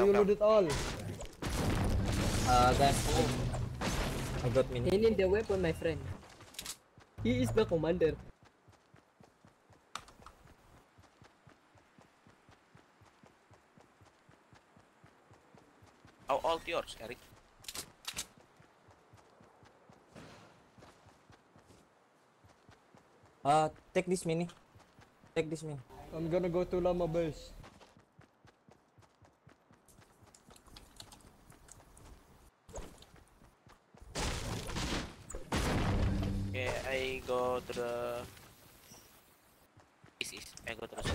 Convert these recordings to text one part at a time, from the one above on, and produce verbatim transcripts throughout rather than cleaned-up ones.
you come. load it all? Uh, guys, I got mini. He need the weapon, my friend. He is the commander. How old yours, Eric? Uh, take this mini. Take this mini. I'm gonna go to Llama base. Okay, I go to the. This is. I go to the.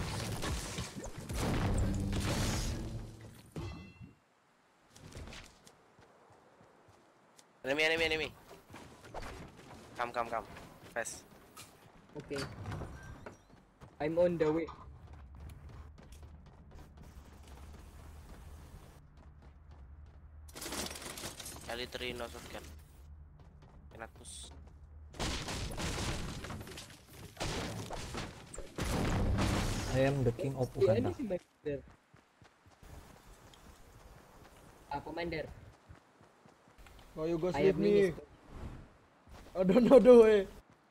Enemy, enemy, enemy. Come, come, come. Fast. Okay. I'm on the way. Kali three no shotgun. Cannot push. I am the king of The Uganda. enemy, my commander. Ah, commander. Oh, you guys I leave have me. minis. I don't know the way.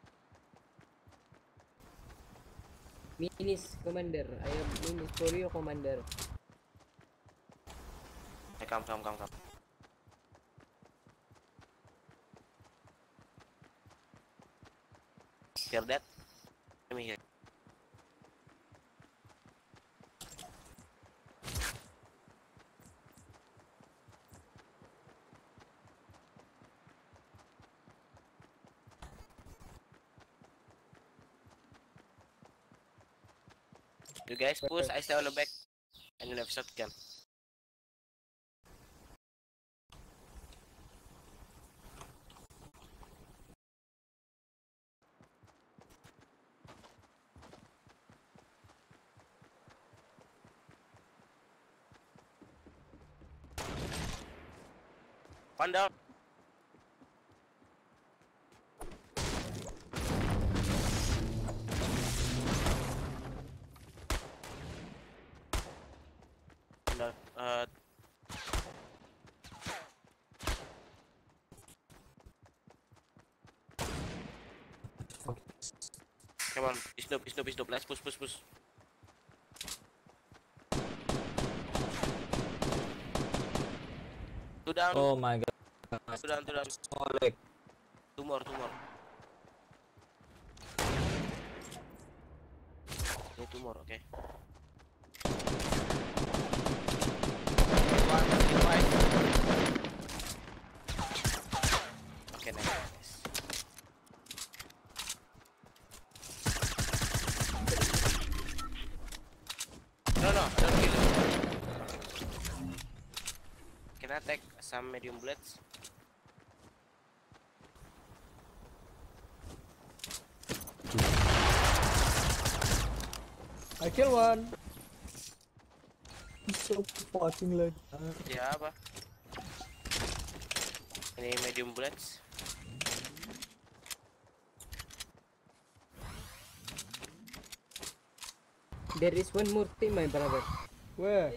Minis, commander. I have minis for you, commander. Hey, come, come, come, come. Hear that? Let me hear. You guys push, I stay on the back. And you have shotgun. One down. No, uh, come on, it's dope, it's dope, it's dope. Let's push, push, push. Two down, Oh my god. two down, two down. Solid. Two more, two more. Okay, two more, okay. One, three, five. Okay, nice, nice. No, no, don't kill him. Can I take some medium bullets? I kill one. So fucking late. Ya apa? Ini medium bullets. There is one more team, my brother. Where?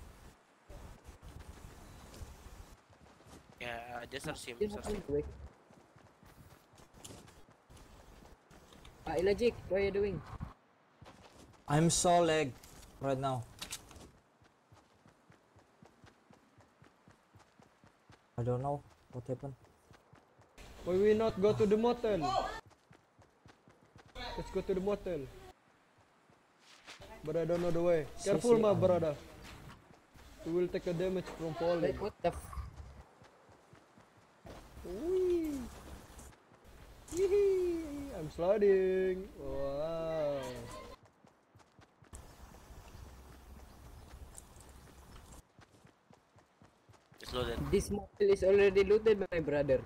Ya, just search him, Just search him. quick. Ah, Ilajik, what are you doing? I'm so lag right now. I don't know what happened. Why we not go to the motel? Let's go to the motel. But I don't know the way. Careful, my brother. We will take a damage from falling. Wait, what the f... Whee! Yee! I'm sliding. Wow. It's loaded. This motel is already looted, my brother.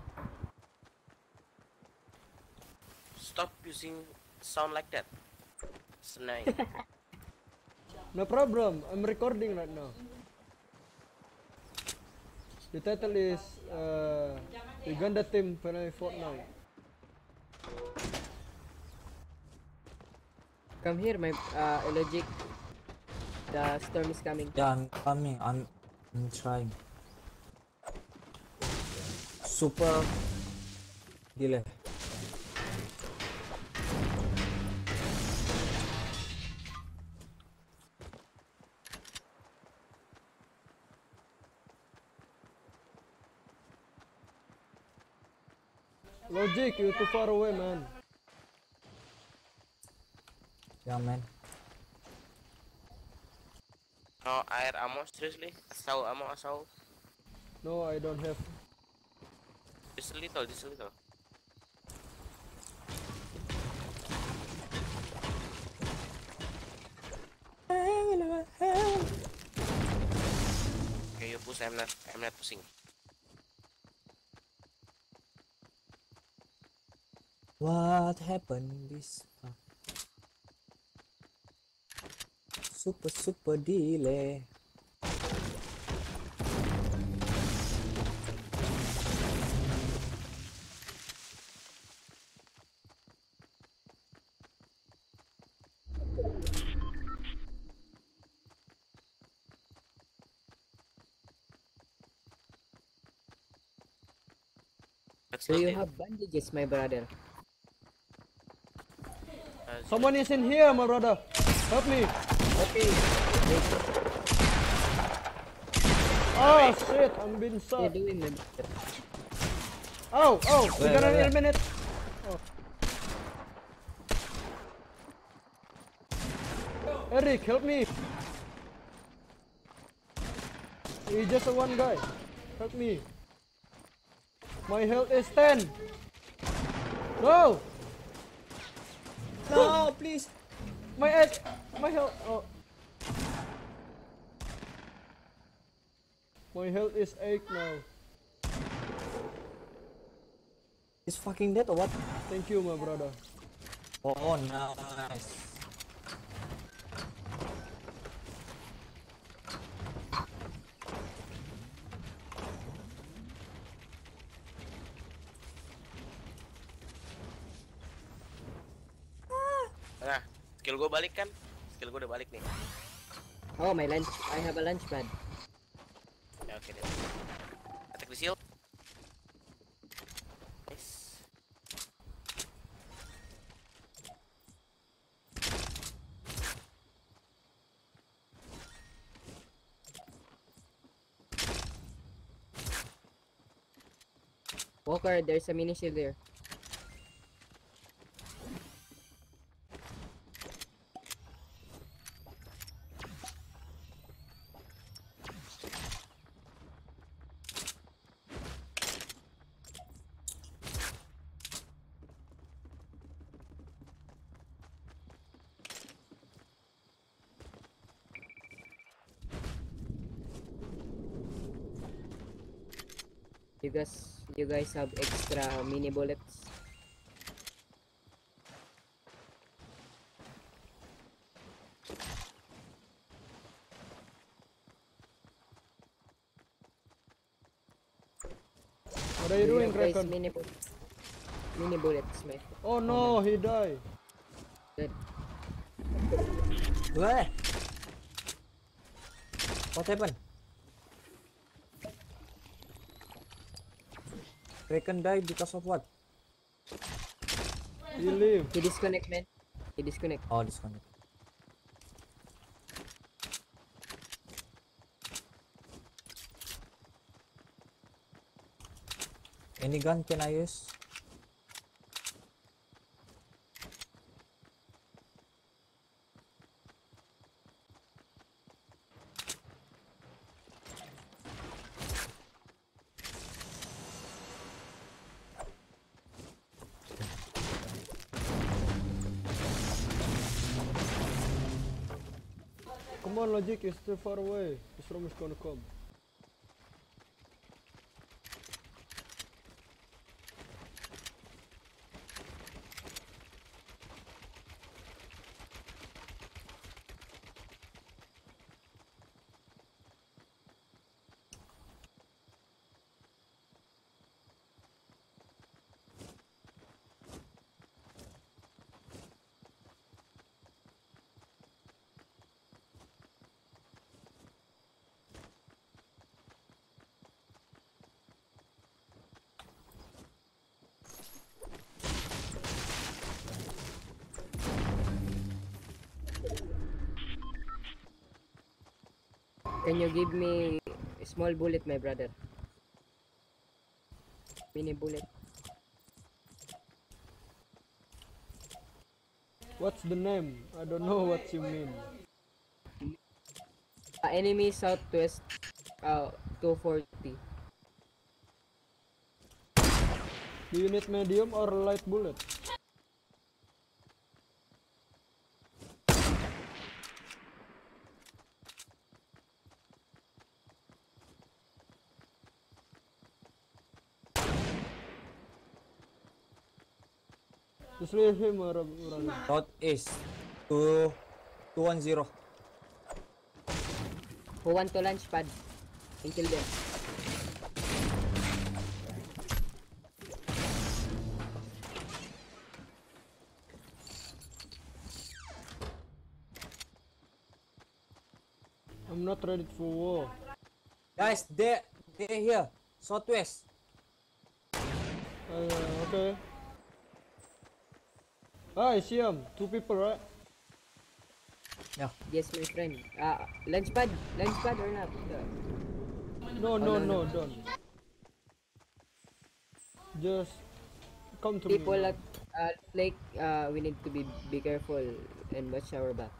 Stop using sound like that. It's annoying. No problem. I'm recording right now. The title is uh, Uganda team playing Fortnite. Come here, my uh, Ilajik. The storm is coming. Yeah, I'm coming. I'm I'm trying. Super delay. Logic, you're too far away, man. Yeah, man. No air ammo, seriously? Assault ammo, assault? No, I don't have. Just a little, just a little. Okay, you push, I'm not, I'm not pushing. What happened this? uh, Super super delay. Let's Do loot you it. have bandages, my brother? Uh, Someone is in here, my brother. Help me. Okay. Wait, Oh shit, I'm being what are you shot. doing, my brother? Oh, oh, we Where, got where, an where? eliminate. Oh. Eric, help me. He's just a one guy. Help me. My health is ten. No, No, please. my head, my health. Oh. My health is eight now. He's fucking dead or what? Thank you, my brother. Oh, nice. Nah, skill gue balik kan? Skill gue udah balik nih. Oh, my lunch. I have a lunch pad. Ya oke deh. Attack the shield. Nice. Walker, there's a mini shield there. You guys, you guys have extra mini bullets. What are you Do doing, have, guys, Kraken? mini bu- mini bullets, my Oh no, he died. friend. Where? What happened? Kraken died because of what? He leave. He disconnect, man. He disconnect. Oh, disconnect. Any gun can I use? Come on, Logic, you're still far away. This room is gonna come. Can you give me a small bullet, my brother? Mini bullet. What's the name? I don't know what you mean. Uh, enemy southwest. Uh, two forty. Do you need medium or light bullet? Just leave him or rather. Northeast. Two, two one zero. Who want to launch pad? And kill them. I'm not ready for war. Guys, they they here. Southwest. Uh, okay. Ah, I see him. Two people, right? Yeah. Yes, my friend. Uh, launch pad. Launch pad or not? Uh, No, Oh, no, no, no, no. don't. Just come to people me. at uh, like uh, we need to be be careful and watch our back.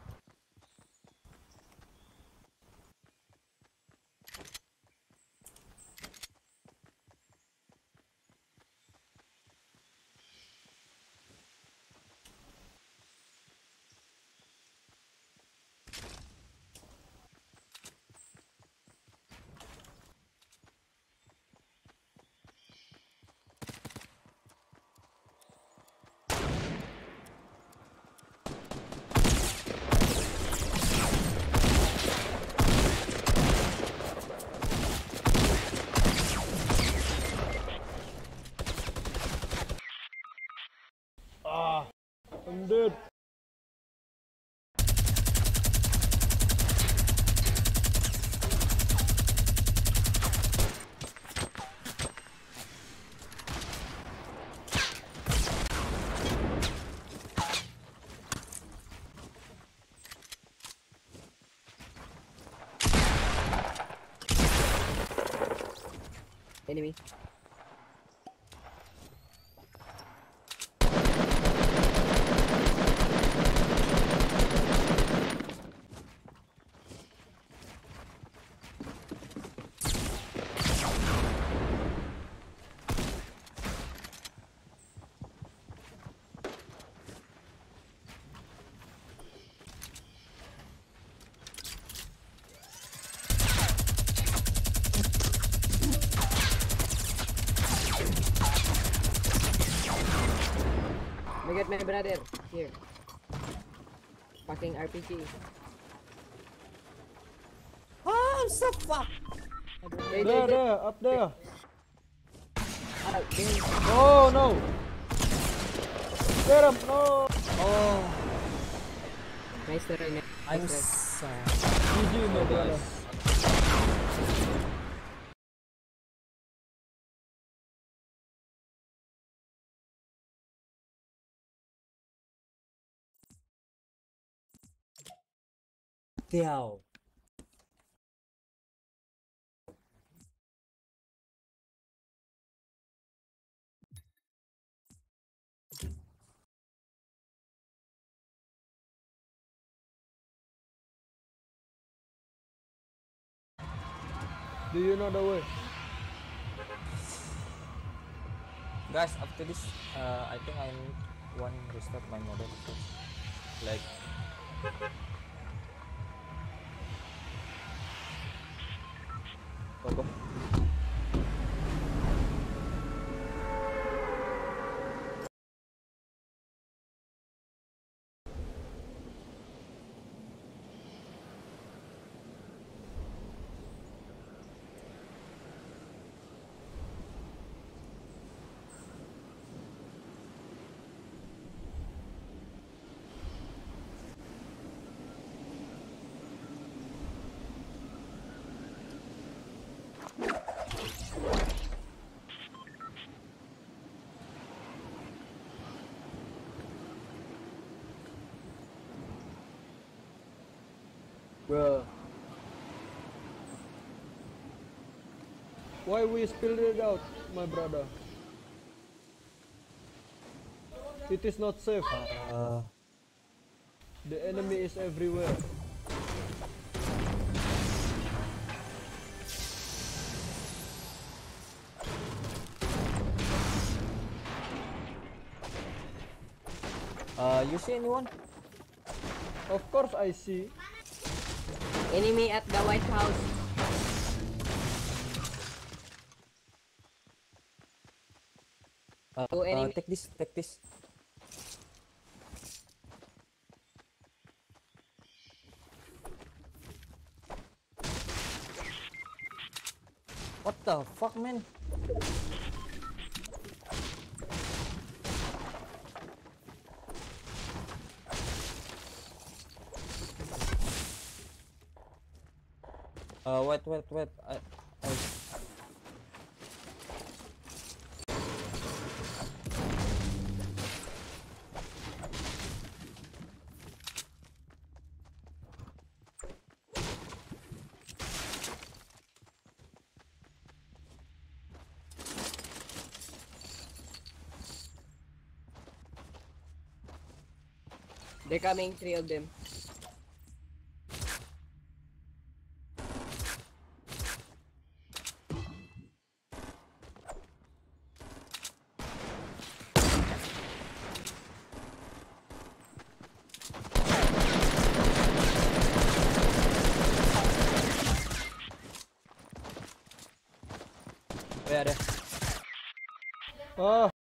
Ah, I'm dead. Enemy. Look at my brother here. Fucking R P G. Oh, I'm so fucked. They, they, There, they, there, up there. ah, they- Oh no. Get him. No. Oh, Nice try, nice I'm try. sad. G G, my brother. Tiao. Do you know the way? Guys, after this, uh, I think I need one restart my modem first. Like, go go. Bro. Why we spilled it out, my brother? It is not safe. Uh, The enemy is everywhere. uh, you see anyone? Of course I see. Enemy at the White House. Uh, Go uh, enemy. take this, take this. What the fuck, man? Uh, wait, wait, wait. I, I... They're coming, three of them. Where are they? Ah,